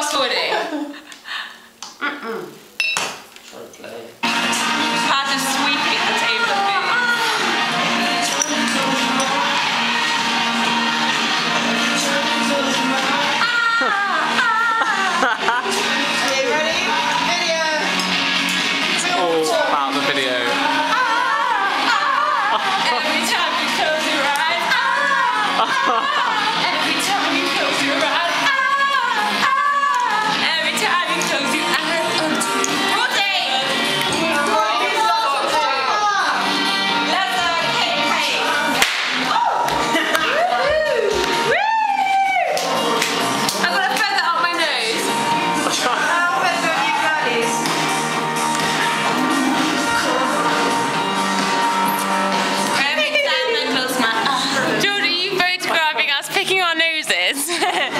fast forwarding. Pat is sweeping the table of food. Are you ready? Video. All about the video. Every time you close your eyes. Every time you close your eyes. Every time you close your eyes. Rotate. Let's hey. I'm gonna feather up my nose. How better are you guys? Every time I close my eyes. George, are you photographing us picking our noses?